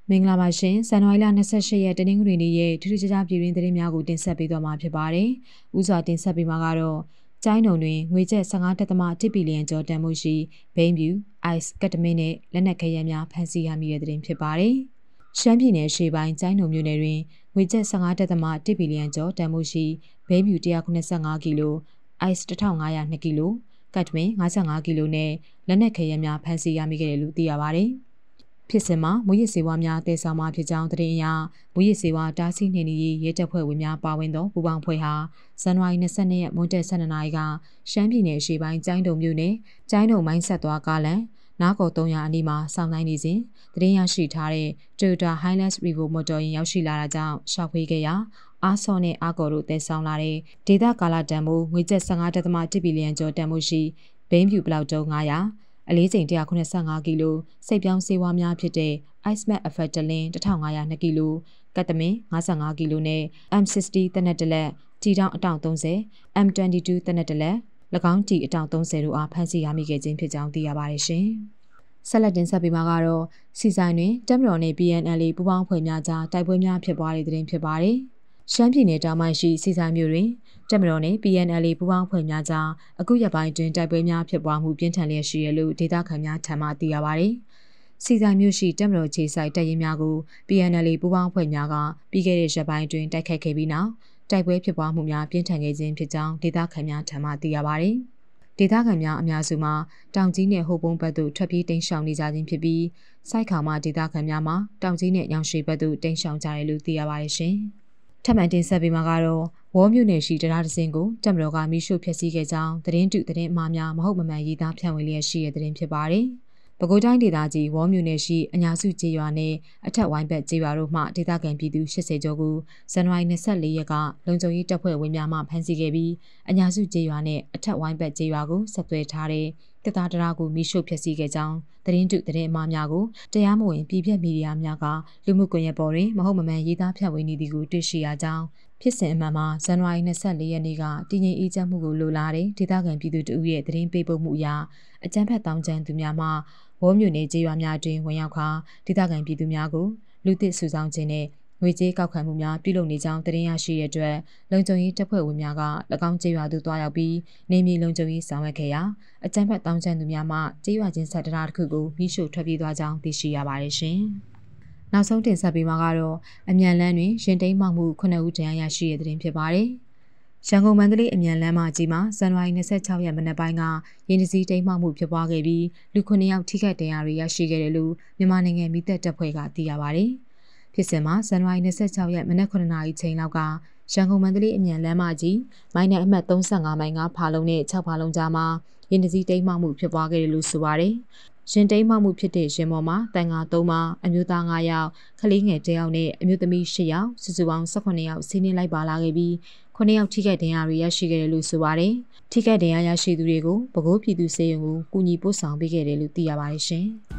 မင်္ဂလာပါရှင်ဇန်နဝါရီလ28ရက်တနင်္ဂနွေနေ့ရဲ့ထူးထူးခြားခြားပြည်တွင်းသတင်းများကိုတင်ဆက်ပေးသွားမှာဖြစ်ပါတယ်။ဦးစွာတင်ဆက်ပေးမှာကတော့ကျိုင်းတုံတွင်ငွေကျပ်15.1 ဘီလီယံကျော်တန်မှုရှိဘိန်းဖြူ ice ကတ်တမင်းနဲ့လက်နက်ခဲယမ်းများဖမ်းဆီးရမိတဲ့သတင်းဖြစ်ပါတယ်။ရှမ်းပြည်နယ်ရှေ့ပိုင်းကျိုင်းတုံမြို့နယ်တွင်ငွေကျပ်15.1 ဘီလီယံကျော်တန်မှုရှိဘိန်းဖြူ185ကီလို ice 1502ကီလိုကတ်တမင်း55ကီလိုနဲ့လက်နက်ခဲယမ်းများဖမ်းဆီးရမိခဲ့တယ်လို့သိရပါတယ်။ဖြစ်စဉ်မှာမူရစ်စေဝါများတည်ဆောင်မှာဖြစ်ကြောင်းသတင်းအရမူရစ်စေဝါတားဆီးနှိမ်နင်းရေးရဲတပ်ဖွဲ့ဝင်များပါဝင်သောပူးပေါင်းဖွဲ့ဟာဇန်နဝါရီ22ရက်မွန်းတည့်12နာရီကရှမ်းပြည်နယ်ရှေ့ပိုင်းကျိုင်းတုံမြို့နယ်ကျိုင်းတုံမိုင်းဆက်သွားကားလန်နားကော်300အနီးမှာစောင့်နိုင်နေစဉ်သတင်းရရှိထားတဲ့ Toyota Hilux Revo မော်တော်ယာဉ်ရောက်ရှိလာတာကြောင့်ရှောက်ခွေးခဲ့ရာအားစောနဲ့အားကော်တို့တည်ဆောင်လာတဲ့ဒေသကာလတန်မိုးငွေကျပ်15.1 ဘီလီယံကျော်တန်မိုးရှိဘိန်းဖြူပလောက်တုံး900အလေးချိန်185ကီလိုစိတ်ပြောင်းဆေးဝါးများဖြစ်တဲ့ Ice Mac Afetalin 1502ကီလိုကတ်တမင်55ကီလိုနဲ့ M60 တနက်တလက်တီတောင်အတောင်30 M22 တနက်တလက်၎င်းတီအတောင်30တို့အားဖမ်းဆီးရမိခဲ့ခြင်းဖြစ်ကြောင်းသိရပါတယ်ရှင်။ဆက်လက်တင်ဆက်ပေးမှာကတော့စီဆိုင်တွင်တပ်မတော်နှင့် PNLA ပူးပေါင်းဖွဲ့များကြားတိုက်ပွဲများဖြစ်ပွားတဲ့သတင်းဖြစ်ပါတယ်။ရှမ်းပြည်နယ်တောင်ပိုင်းရှိစီဆိုင်မြို့တွင်တပ်မတော်နှင့် PNLA ပူးပေါင်းဖွဲ့များကြားအခုရက်ပိုင်းတွင်တိုက်ပွဲများဖြစ်ပွားမှုပြင်းထန်လျက်ရှိရလို့ဒေသခံများထံမှသိရပါတယ်။စီဆိုင်မြို့ရှိတပ်မတော်ခြေဆိုင်တပ်ရင်းများကို PNLA ပူးပေါင်းဖွဲ့များကပြီးခဲ့တဲ့ရက်ပိုင်းတွင်တိုက်ခိုက်ခဲ့ပြီးနောက်တိုက်ပွဲဖြစ်ပွားမှုများပြင်းထန်ခဲ့ခြင်းဖြစ်ကြောင်းဒေသခံများထံမှသိရပါတယ်။ဒေသခံများအများစုမှာတောင်ကြီးနဲ့ဟိုပုံးဘက်သို့ထွက်ပြေးတိမ်းရှောင်နေကြခြင်းဖြစ်ပြီးစိုက်ခါမှဒေသခံများမှာတောင်ကြီးနဲ့ရောင်ရွှေဘက်သို့တိမ်းရှောင်ကြတယ်လို့သိရပါတယ်ရှင်။ထပ်မံတင်ဆက်ပေးမှာကတော့ဝေါ်မြို့နယ်ရှိတရားဒဇင်ကိုတပ်မတော်ကမိရှုဖျက်ဆီးခဲ့ကြောင်းသတင်းတုသတင်းအမှားများမဟုတ်မမှန်ရေးသားဖြန့်ဝေလျက်ရှိတဲ့သတင်းဖြစ်ပါတယ်။ပဲခူးတိုင်းဒေသကြီးဝေါ်မြို့နယ်ရှိအညာစုကျေးရွာနဲ့အထက်ဝိုင်းဘက်ကျေးရွာတို့မှဒေသခံပြည်သူ80ကျော်ကိုဇန်နဝါရီ24ရက်ကလုံခြုံရေးတပ်ဖွဲ့ဝင်များမှဖမ်းဆီးခဲ့ပြီးအညာစုကျေးရွာနဲ့အထက်ဝိုင်းဘက်ကျေးရွာကိုဆက်သွယ်ထားတဲ့တပ်သားတရားကိုမိရှုဖျက်ဆီးခဲ့ကြောင်းသတင်းတုသတင်းအမှားများကိုတရားမဝင်ပြည်ပမီဒီယာများကလူမှုကွန်ရက်ပေါ်တွင်မဟုတ်မမှန်ရေးသားဖြန့်ဝေနေသည်ကိုတွေ့ရှိရကြောင်းဖြစ်စဉ်အမှန်မှာဇန်နဝါရီ24ရက်နေ့ကတည်ငြိမ်အေးချမ်းမှုကိုလိုလားတဲ့ဒေသခံပြည်သူတို့ရဲ့သတင်းပေးပို့မှုအရအကြမ်းဖက်တောင်းကျမ်းသူများမှဝေါ်မြို့နယ်ကျေးရွာများတွင်ဝင်ရောက်ခါဒေသခံပြည်သူများကိုလူသစ်စုဆောင်းခြင်းနဲ့ငွေကြေးကောက်ခံမှုများပြုလုပ်နေကြောင်းသတင်းရရှိရတဲ့အတွက်လုံခြုံရေးတပ်ဖွဲ့ဝင်များက၎င်းကျေးရွာသို့တွားရောက်ပြီးနေမြေလုံခြုံရေးဆောင်ရွက်ခဲ့ရာအကြမ်းဖက်တောင်းကျမ်းသူများမှကျေးရွာချင်းဆက်တရားတစ်ခုကိုမိရှုထွက်ပြေးသွားကြောင်းသိရှိရပါတယ်ရှင်။နောက်ဆုံးတင်ဆက်ပေးမှာကတော့အမြန်လန်းတွင်ရင်တိမ်းမှောက်မှု9ဦးတရားရရှိတဲ့သတင်းဖြစ်ပါတယ်။ရန်ကုန်မန္တလေးအမြန်လမ်းမကြီးမှာဇန်နဝါရီ26ရက်မနက်ပိုင်းကရင်းနှီးစည်းတိမ်းမှောက်မှုဖြစ်ပွားခဲ့ပြီးလူ9ယောက်ထိခိုက်ဒဏ်ရာတွေရရှိခဲ့တယ်လို့မြန်မာနိုင်ငံမိသက်တပ်ဖွဲ့ကသိရပါတယ်။ဖြစ်စဉ်မှာဇန်နဝါရီ26ရက်မနက်9နာရီချိန်လောက်ကရန်ကုန်မန္တလေးအမြန်လမ်းမကြီးမိုင်းနယ်အမှတ်35မိုင်ကဖာလုံးနဲ့6ဖာလုံးကြားမှာရင်းနှီးစည်းတိမ်းမှောက်မှုဖြစ်ပွားခဲ့တယ်လို့ဆိုပါတယ်။ရင်တိမ်းမှောက်မှုဖြစ်တဲ့ရင်ပေါ်မှာတန်ငါ3ပါအမျိုးသား9ယောက်ခလေးငယ်1ယောက်နဲ့အမျိုးသမီး10ယောက်စုစုပေါင်း18ယောက်စီးနင်းလိုက်ပါလာခဲ့ပြီး9ယောက်ထိခိုက်ဒဏ်ရာတွေရရှိခဲ့တယ်လို့ဆိုပါတယ်။ထိခိုက်ဒဏ်ရာရရှိသူတွေကိုပဲခူးပြည်သူ့ဆေးရုံကိုကူညီပို့ဆောင်ပေးခဲ့တယ်လို့သိရပါတယ်ရှင်။